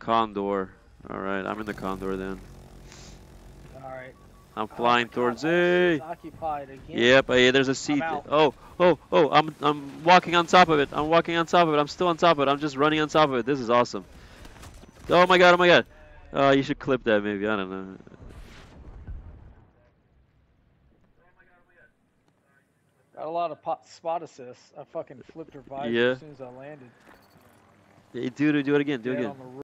Condor. Alright, I'm in the Condor then. Alright. I'm flying towards it. A. Occupied again. Yep, there's a seat. Oh, I'm walking on top of it. I'm walking on top of it. I'm still on top of it. I'm just running on top of it. This is awesome. Oh my god, oh my god. You should clip that maybe. I don't know. Got a lot of spot assists. I fucking flipped her visor as soon as I landed. Yeah, do it again. Do it again.